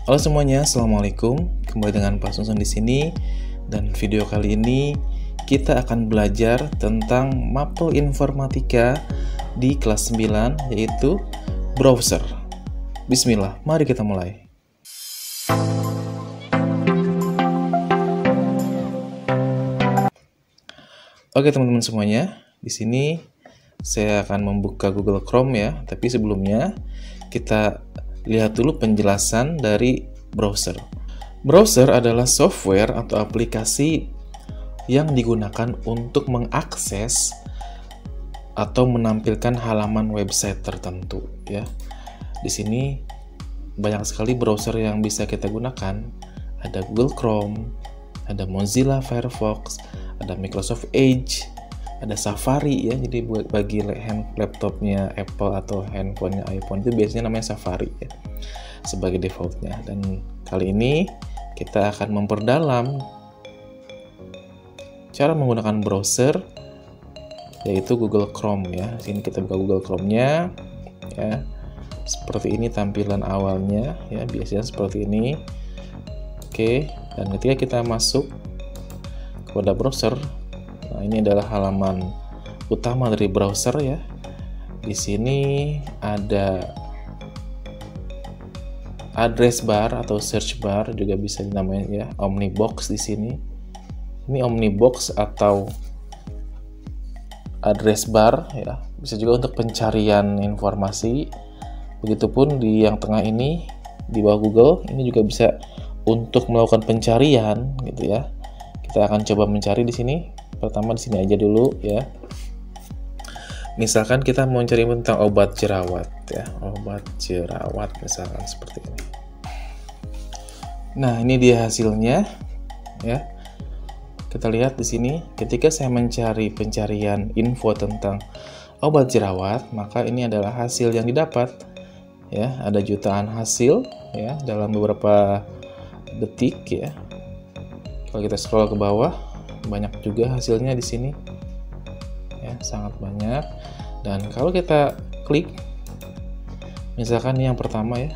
Halo semuanya, assalamualaikum. Kembali dengan Pak Sunsun di sini, dan video kali ini kita akan belajar tentang mapel informatika di kelas 9, yaitu browser. Bismillah, mari kita mulai. Oke teman-teman semuanya, di sini saya akan membuka Google Chrome ya, tapi sebelumnya kita lihat dulu penjelasan dari browser. Browser adalah software atau aplikasi yang digunakan untuk mengakses atau menampilkan halaman website tertentu ya. Di sini banyak sekali browser yang bisa kita gunakan. Ada Google Chrome, ada Mozilla Firefox, ada Microsoft Edge, ada Safari ya. Jadi bagi laptopnya Apple atau handphonenya iPhone itu biasanya namanya Safari ya, sebagai defaultnya. Dan kali ini kita akan memperdalam cara menggunakan browser, yaitu Google Chrome ya. Di sini kita buka Google Chrome-nya ya. Seperti ini tampilan awalnya ya, biasanya seperti ini. Oke, dan ketika kita masuk kepada browser, nah ini adalah halaman utama dari browser ya. Di sini ada address bar atau search bar, juga bisa dinamain ya, Omnibox di sini. Ini Omnibox atau address bar ya, bisa juga untuk pencarian informasi. Begitupun di yang tengah ini di bawah Google, ini juga bisa untuk melakukan pencarian gitu ya. Kita akan coba mencari di sini. Pertama di sini aja dulu ya. Misalkan kita mau cari tentang obat jerawat ya, obat jerawat misalkan seperti ini. Nah, ini dia hasilnya ya. Kita lihat di sini, ketika saya mencari pencarian info tentang obat jerawat, maka ini adalah hasil yang didapat ya. Ada jutaan hasil ya dalam beberapa detik ya. Kalau kita scroll ke bawah, banyak juga hasilnya di sini ya, sangat banyak. Dan kalau kita klik, misalkan yang pertama ya,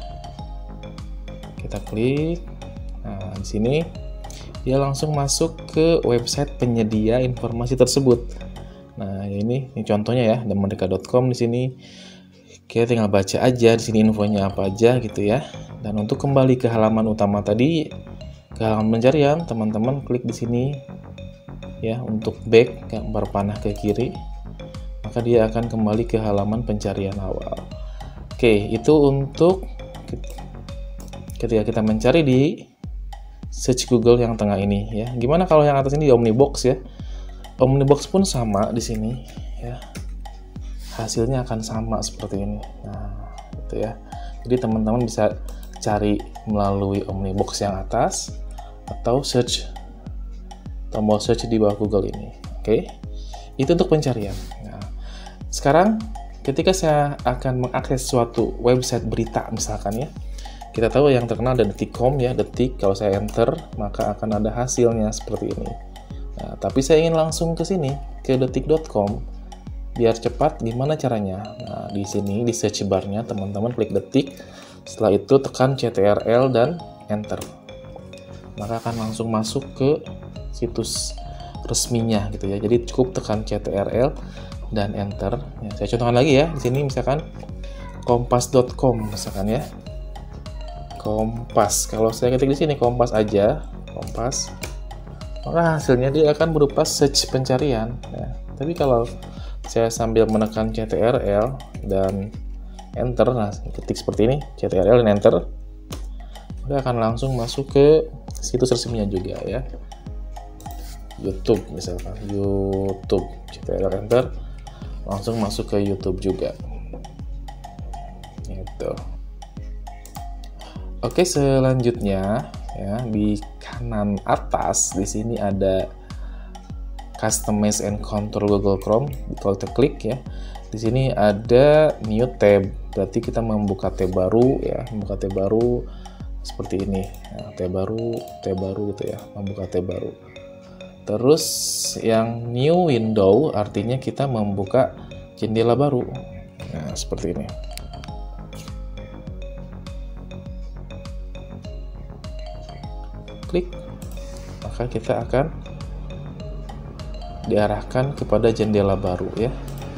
kita klik, nah di sini dia langsung masuk ke website penyedia informasi tersebut. Nah ini contohnya ya, merdeka.com. Di sini kita tinggal baca aja di sini infonya apa aja gitu ya. Dan untuk kembali ke halaman utama tadi, ke halaman pencarian, teman-teman klik di sini ya untuk back, gambar panah ke kiri, maka dia akan kembali ke halaman pencarian awal. Oke, itu untuk ketika kita mencari di search Google yang tengah ini ya. Gimana kalau yang atas ini di Omnibox ya? Omnibox pun sama di sini ya. Hasilnya akan sama seperti ini. Nah, gitu ya. Jadi teman-teman bisa cari melalui Omnibox yang atas atau search, tombol search di bawah Google ini. Oke. Itu untuk pencarian. Nah, sekarang ketika saya akan mengakses suatu website berita misalkan ya. Kita tahu yang terkenal ada detik.com ya, detik. Kalau saya enter, maka akan ada hasilnya seperti ini. Nah, tapi saya ingin langsung ke sini, ke detik.com. Biar cepat, gimana caranya? Nah, di sini di search bar-nya teman-teman klik detik. Setelah itu tekan CTRL dan enter. Maka akan langsung masuk ke situs resminya gitu ya. Jadi cukup tekan CTRL dan enter. Ya, saya contohkan lagi ya. Di sini misalkan kompas.com misalkan ya. Kompas. Kalau saya ketik di sini Kompas aja, Kompas, maka hasilnya dia akan berupa search pencarian ya. Tapi kalau saya sambil menekan CTRL dan enter, nah ketik seperti ini, CTRL dan enter, maka akan langsung masuk ke situs resminya juga ya. YouTube misalkan, YouTube, CTRL enter, langsung masuk ke YouTube juga. Gitu. Oke, selanjutnya ya, di kanan atas di sini ada Customize and Control Google Chrome. Kalau kita klik ya, di sini ada New Tab. Berarti kita membuka tab baru ya, membuka tab baru seperti ini. Nah, tab baru gitu ya, membuka tab baru. Terus yang New Window artinya kita membuka jendela baru. Nah, seperti ini. klik, maka kita akan diarahkan kepada jendela baru ya.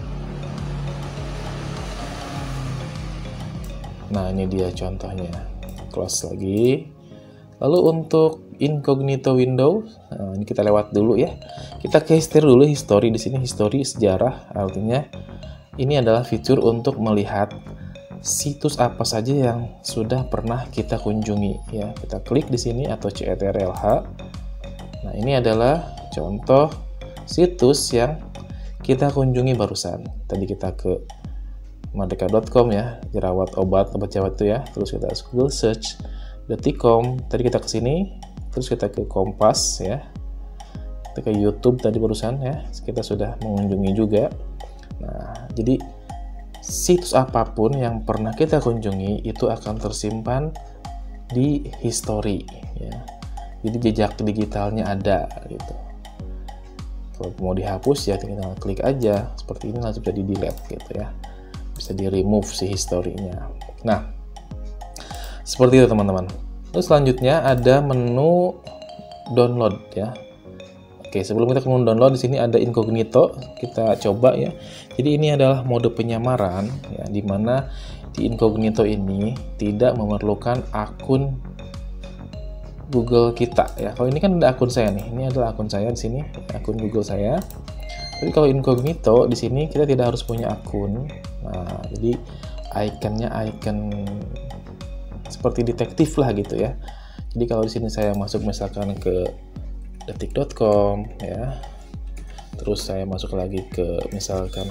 Nah, ini dia contohnya. Close lagi. Lalu untuk incognito window, nah, ini kita lewat dulu ya. Kita ke history di sini, history sejarah, artinya ini adalah fitur untuk melihat situs apa saja yang sudah pernah kita kunjungi ya. Kita klik di sini atau CTRL-H. Nah, ini adalah contoh situs yang kita kunjungi barusan. Tadi kita ke merdeka.com ya, jerawat obat jerawat itu ya. Terus kita Google search Detikcom. Tadi kita ke sini, terus kita ke Kompas ya. Kita ke YouTube tadi barusan ya. Kita sudah mengunjungi juga. Nah, jadi situs apapun yang pernah kita kunjungi itu akan tersimpan di history ya. Jadi jejak digitalnya ada gitu. Kalau mau dihapus ya tinggal klik aja seperti ini, langsung bisa di delete gitu ya, bisa di remove si historinya. Nah, seperti itu teman-teman. Terus selanjutnya ada menu download ya. Oke, sebelum kita ke menu download, di sini ada incognito, kita coba ya. Jadi ini adalah mode penyamaran ya, dimana di incognito ini tidak memerlukan akun Google kita ya. Kalau ini kan ada akun saya nih, ini adalah akun saya di sini, akun Google saya. Tapi kalau incognito di sini kita tidak harus punya akun. Nah, jadi ikonnya icon seperti detektif lah gitu ya. Jadi kalau di sini saya masuk misalkan ke detik.com ya. Terus saya masuk lagi ke misalkan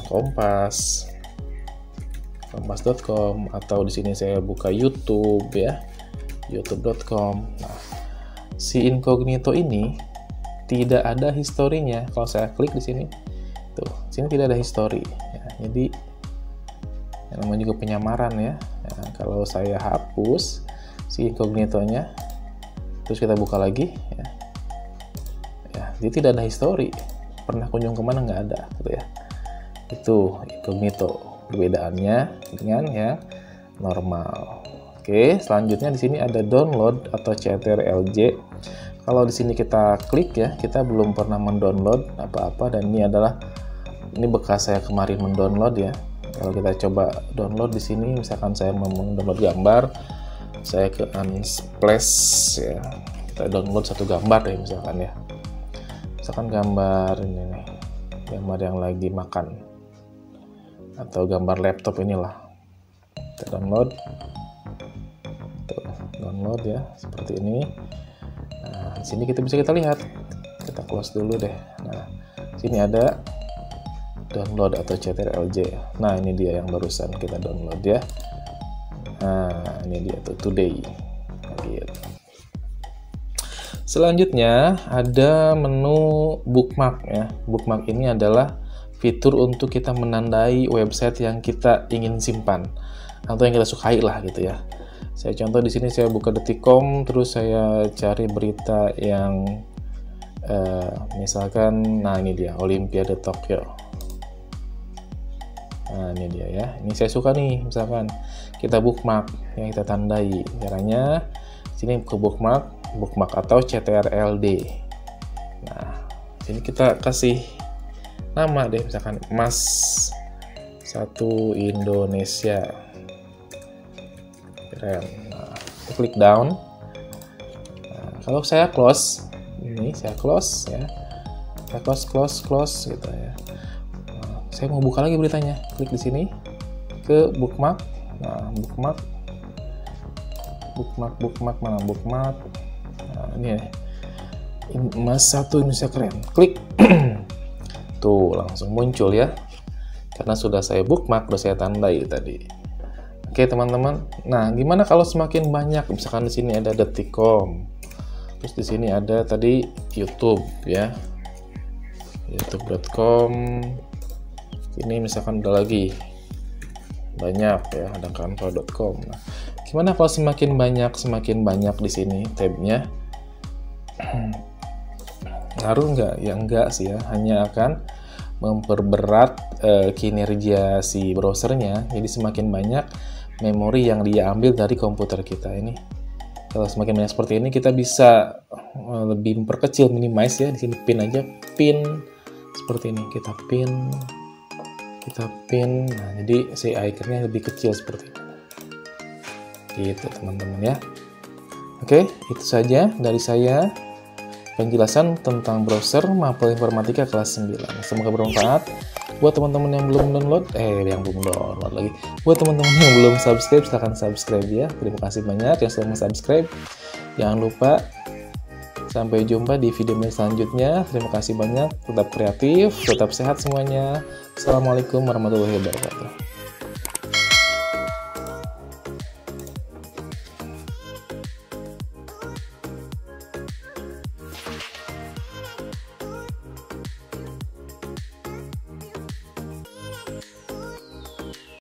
kompas.com, atau di sini saya buka YouTube ya, youtube.com. Nah, si incognito ini tidak ada historinya. Kalau saya klik di sini, tuh, sini tidak ada history. Ya, jadi yang namanya juga penyamaran ya. Ya, kalau saya hapus si incognito-nya, terus kita buka lagi, ya, dia tidak ada history. Pernah kunjung kemana nggak ada, gitu ya. Itu incognito. Perbedaannya dengan yang normal. Oke, selanjutnya di sini ada download atau CTRL-J. Kalau di sini kita klik ya, kita belum pernah mendownload apa-apa, dan ini bekas saya kemarin mendownload ya. Kalau kita coba download di sini, misalkan saya mau mendownload gambar, saya ke Unsplash ya. Kita download satu gambar ya misalkan ya. Misalkan gambar ini nih, gambar yang lagi makan, atau gambar laptop inilah. Kita download. Download ya, seperti ini. Nah, di sini kita bisa lihat. Kita close dulu deh. Nah, sini ada download atau CTRL-J. Nah, ini dia yang barusan kita download ya. Nah, ini dia tuh today. Gitu. Selanjutnya ada menu bookmark ya. Bookmark ini adalah fitur untuk kita menandai website yang kita ingin simpan atau yang kita sukai lah gitu ya. Saya contoh di sini, saya buka Detikcom, terus saya cari berita yang misalkan, nah ini dia Olimpiade Tokyo. Nah ini dia ya, ini saya suka nih, misalkan kita bookmark yang kita tandai. Caranya sini ke bookmark atau CTRL-D. Nah sini kita kasih nama deh, misalkan Mas 1 Indonesia. Nah, klik down. Nah, kalau saya close, ini saya close ya, saya close gitu ya. Nah, saya mau buka lagi beritanya, klik di sini ke bookmark. Nah, bookmark mana bookmark? Nah, ini ya, Mas 1 Indonesia keren. Klik, tuh langsung muncul ya, karena sudah saya bookmark, sudah saya tandai tadi. Oke teman-teman, nah gimana kalau semakin banyak? Misalkan di sini ada Detikcom, terus di sini ada tadi YouTube ya, youtube.com. Ini misalkan udah lagi banyak ya, ada canva.com. Nah, gimana kalau semakin banyak di sini tabnya? Ngaruh nggak? Ya enggak sih ya, hanya akan memperberat kinerja si browsernya. Jadi semakin banyak memori yang dia ambil dari komputer kita ini. Kalau semakin banyak seperti ini, kita bisa lebih memperkecil, minimize ya. Di sini pin aja, pin seperti ini. Kita pin. Nah, jadi si iconnya lebih kecil seperti ini. Gitu teman-teman ya. Oke, itu saja dari saya penjelasan tentang browser Maple Informatika kelas 9. Semoga bermanfaat. Buat teman-teman yang belum download, lagi. Buat teman-teman yang belum subscribe, silahkan subscribe ya. Terima kasih banyak yang sudah subscribe. Jangan lupa, sampai jumpa di video selanjutnya. Terima kasih banyak, tetap kreatif, tetap sehat semuanya. Assalamualaikum warahmatullahi wabarakatuh.